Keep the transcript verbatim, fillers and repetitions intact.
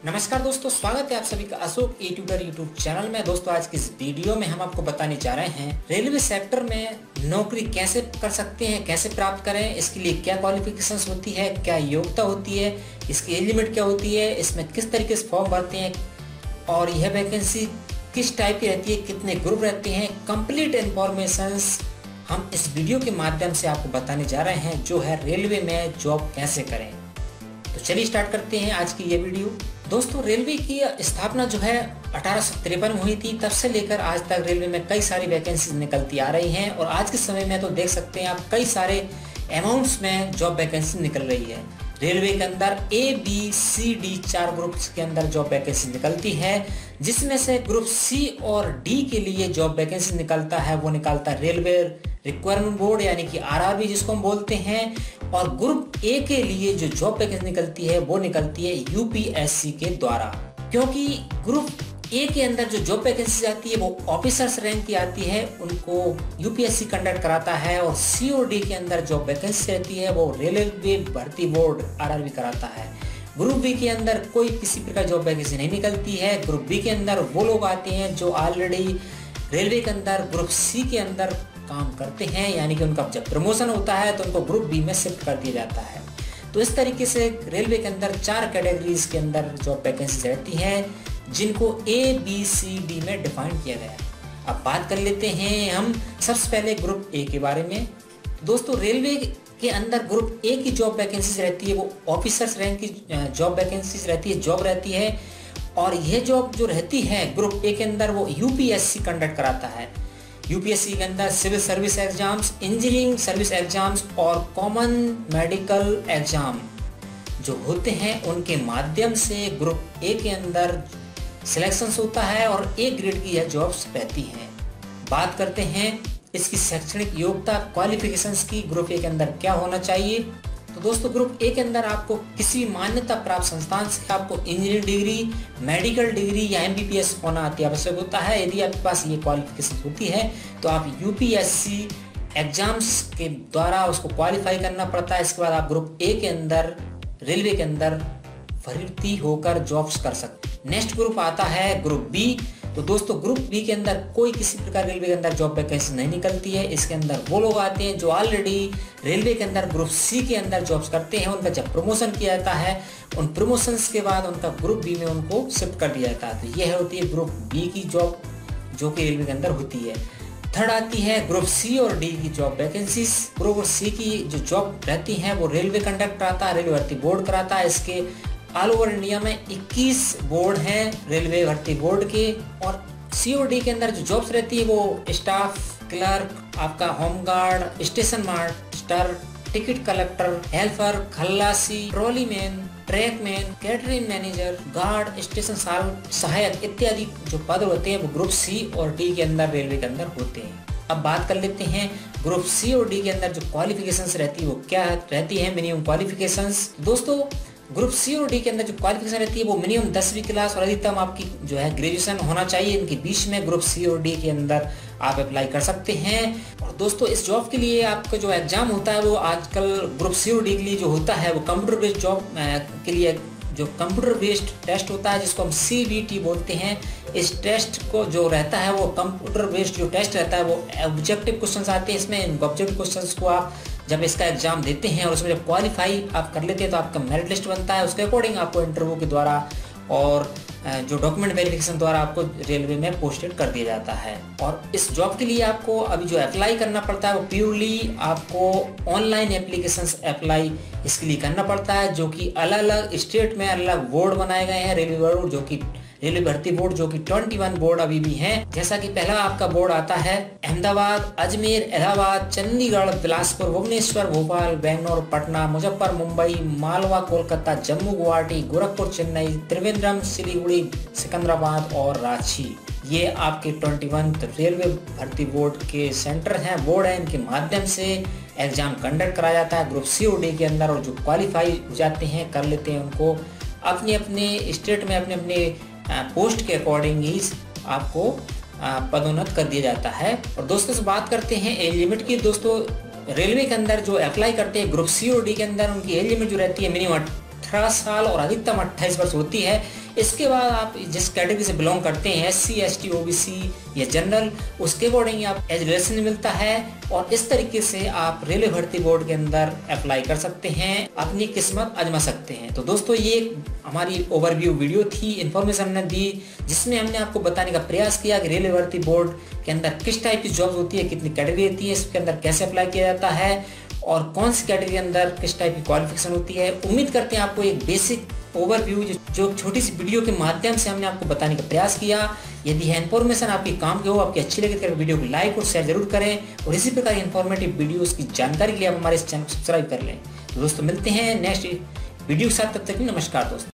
नमस्कार दोस्तों, स्वागत है आप सभी का Ashok e tutor YouTube channel में। दोस्तों आज की इस वीडियो में हम आपको बताने जा रहे हैं रेलवे सेक्टर में नौकरी कैसे कर सकते हैं, कैसे प्राप्त करें, इसके लिए क्या क्वालिफिकेशंस होती है, क्या योग्यता होती है, इसकी एज लिमिट क्या होती है, इसमें किस तरीके से फॉर्म भरते हैं और यह वैकेंसी किस टाइप की रहती है, कितने ग्रुप रहते हैं, कंप्लीट इंफॉर्मेशन हम इस वीडियो के माध्यम से आपको बताने जा रहे हैं, जो है रेलवे में जॉब कैसे करें। तो चलिए स्टार्ट करते हैं आज की ये वीडियो। दोस्तों रेलवे की स्थापना जो है अठारह सौ तिरपन में हुई थी। तब से लेकर आज तक रेलवे में कई सारी वैकेंसीज निकलती आ रही हैं और आज के समय में तो देख सकते हैं आप कई सारे अमाउंट्स में जॉब वैकेंसी निकल रही है। रेलवे के अंदर ए बी सी डी चार ग्रुप्स के अंदर जॉब वैकेंसी निकलती है, जिसमें से ग्रुप सी और डी के लिए जॉब वैकेंसी निकलता है वो निकालता है रेलवे रिक्वायरमेंट बोर्ड यानी कि आर आर बी जिसको हम बोलते हैं। और ग्रुप ए के लिए जो जॉब वैकेंसी निकलती है वो निकलती है यू पी एस सी के द्वारा, क्योंकि ग्रुप ए के अंदर जो जॉब वैकेंसी आती है वो ऑफिसर्स रैंक की आती है, उनको U P S C conduct कराता है। और सी और डी के अंदर जॉब वैकेंसी रहती है वो रेलवे भर्ती बोर्ड आर आर बी कराता है। ग्रुप बी के अंदर कोई किसी प्रकार जॉब वैकेंसी नहीं निकलती है। ग्रुप बी के अंदर वो लोग आते हैं जो ऑलरेडी रेलवे के अंदर ग्रुप सी के अंदर काम करते हैं, यानी कि उनका जब प्रमोशन होता है तो उनको ग्रुप बी में शिफ्ट कर दिया जाता है। तो इस तरीके से रेलवे के अंदर चार कैटेगरीज के अंदर जॉब वैकेंसी रहती हैं, जिनको ए बी सी डी में डिफाइन किया गया है। अब बात कर लेते हैं हम सबसे पहले ग्रुप ए के बारे में। दोस्तों रेलवे के अंदर ग्रुप ए की जॉब वैकेंसीज रहती है वो ऑफिसर्स रैंक की जॉब वैकेंसीज रहती है, जॉब रहती है। और यह जॉब जो रहती है ग्रुप ए के अंदर वो U P S C conduct कराता है। यू पी एस सी के अंदर civil service exams, engineering service exams और कॉमन मेडिकल एग्जाम जो होते हैं उनके माध्यम से ग्रुप ए के अंदर सिलेक्शन होता है और ए ग्रेड की यह जॉब्स रहती हैं। बात करते हैं इसकी शैक्षणिक योग्यता क्वालिफिकेशंस की, ग्रुप ए के अंदर क्या होना चाहिए। तो दोस्तों ग्रुप ए के अंदर आपको किसी मान्यता प्राप्त संस्थान से आपको इंजीनियरिंग डिग्री, मेडिकल डिग्री या एम बी बी एस होना अति आवश्यक होता है। यदि आपके पास ये क्वालिफिकेशन होती है तो आप U P S C exams के द्वारा उसको क्वालिफाई करना पड़ता है। इसके बाद आप ग्रुप ए के अंदर रेलवे के अंदर भर्ती होकर जॉब्स कर सकते हैं। नेक्स्ट ग्रुप आता है ग्रुप बी। तो दोस्तों ग्रुप बी के अंदर कोई किसी प्रकार रेलवे के अंदर जॉब वैकेंसी नहीं निकलती है। इसके अंदर वो लोग आते हैं जो ऑलरेडी रेलवे के अंदर ग्रुप सी के अंदर जॉब्स करते हैं। उनका जब प्रमोशन किया जाता है, उन प्रमोशंस के बाद उनका ग्रुप बी में उनको शिफ्ट कर दिया जाता है। तो यह होती है ग्रुप बी की जॉब जो कि रेलवे के अंदर होती है। थर्ड आती है ग्रुप सी और डी की जॉब वैकेंसीज। ग्रुप सी की जो जॉब रहती है वो रेलवे कंडक्ट कराता है, रेलवे भर्ती बोर्ड कराता है। इसके ऑल ओवर इंडिया में इक्कीस बोर्ड हैं रेलवे भर्ती बोर्ड के। और सी और डी के अंदर जो जॉब्स रहती है वो स्टाफ, क्लर्क, आपका home guard, station master, ticket collector, helper, खल्लासी, trolley man, track man, catering manager, guard, station सहायक इत्यादि जो पद होते हैं वो ग्रुप सी और डी के अंदर रेलवे के अंदर होते हैं। अब बात कर लेते हैं ग्रुप सी और डी के अंदर जो क्वालिफिकेशंस रहती है वो क्या रहती है, मिनिमम क्वालिफिकेशंस। दोस्तों ग्रुप सी और डी के अंदर जो क्वालिफिकेशन रहती है वो मिनिमम दसवीं क्लास और अधिकतम आपकी जो है ग्रेजुएशन होना चाहिए। इनके बीच में ग्रुप सी और डी के अंदर आप अप्लाई कर सकते हैं। और दोस्तों इस जॉब के लिए आपका जो एग्जाम होता है वो आजकल ग्रुप सी और डी के लिए जो होता है वो कंप्यूटर बेस्ड जॉब के लिए जो कंप्यूटर बेस्ड टेस्ट होता है जिसको हम सी बी टी बोलते हैं। इस टेस्ट को जो रहता है वो कंप्यूटर बेस्ड जो टेस्ट रहता है वो ऑब्जेक्टिव क्वेश्चंस आते हैं। इसमें इन ऑब्जेक्टिव क्वेश्चंस को आप जब इसका एग्जाम देते हैं और उसमें जब क्वालिफाई आप कर लेते हैं तो आपका मेरिट लिस्ट बनता है। उसके अकॉर्डिंग आपको इंटरव्यू के द्वारा और जो डॉक्यूमेंट वेरिफिकेशन द्वारा आपको रेलवे में पोस्टेड कर दिया जाता है। और इस जॉब के लिए आपको अभी जो अप्लाई करना पड़ता है वो प्योरली आपको ऑनलाइन एप्लीकेशंस अप्लाई इसके लिए करना पड़ता है, जो कि अलग अलग स्टेट में अलग अलग बोर्ड बनाए गए हैं। रेलवे बोर्ड जो कि रेलवे भर्ती बोर्ड जो कि इक्कीस बोर्ड अभी भी हैं। जैसा कि पहला आपका बोर्ड आता है अहमदाबाद, अजमेर, इलाहाबाद, चंडीगढ़, बिलासपुर, भुवनेश्वर, भोपाल, बेंगलोर, पटना, मुजफ्फर, मुंबई, मालवा, कोलकाता, जम्मू, गुवाहाटी, गोरखपुर, चेन्नई, त्रिवेंद्रम, सिलीगुड़ी, सिकंदराबाद और रांची। ये आपके इक्कीस रेलवे भर्ती बोर्ड के सेंटर हैं, बोर्ड है। इनके माध्यम से एग्जाम कंडक्ट कराया जाता है ग्रुप सी और डी के अंदर। और जो क्वालिफाई हो जाते हैं कर लेते हैं उनको अपने अपने स्टेट में अपने अपने पोस्ट के अकॉर्डिंग ही आपको पदोन्नत कर दिया जाता है। और दोस्तों से बात करते हैं एज लिमिट की। दोस्तों रेलवे के अंदर जो अप्लाई करते हैं ग्रुप सी और डी के अंदर उनकी एज लिमिट जो रहती है मिनिमम अठारह साल और अधिकतम अट्ठाईस वर्ष होती है। इसके बाद आप जिस कैटेगरी से बिलोंग करते हैं, S C, S T, O B C या जनरल, उसके अकॉर्डिंग आप एज रिलेशन मिलता है और इस तरीके से आप रेलवे भर्ती बोर्ड के अंदर अप्लाई कर सकते हैं, अपनी किस्मत आजमा सकते हैं। तो दोस्तों ये हमारी ओवरव्यू वीडियो थी, इन्फॉर्मेशन हमने दी जिसमें हमने आपको बताने का प्रयास किया कि रेलवे भर्ती बोर्ड के अंदर किस टाइप की जॉब होती है, कितनी कैटेगरी होती है, इसके अंदर कैसे अप्लाई किया जाता है और कौन सी कैटेगरी के अंदर किस टाइप की क्वालिफिकेशन होती है। उम्मीद करते हैं आपको एक बेसिक ओवरव्यू जो छोटी सी वीडियो के माध्यम से हमने आपको बताने का प्रयास किया। यदि यह इन्फॉर्मेशन आपके काम के हो, आपकी अच्छी लगे तो वीडियो को लाइक और शेयर जरूर करें और इसी प्रकार की इन्फॉर्मेटिव वीडियोस की जानकारी के लिए आप हमारे इस चैनल को सब्सक्राइब कर लें। तो दोस्तों मिलते हैं नेक्स्ट वीडियो के साथ, तब तक नमस्कार दोस्तों।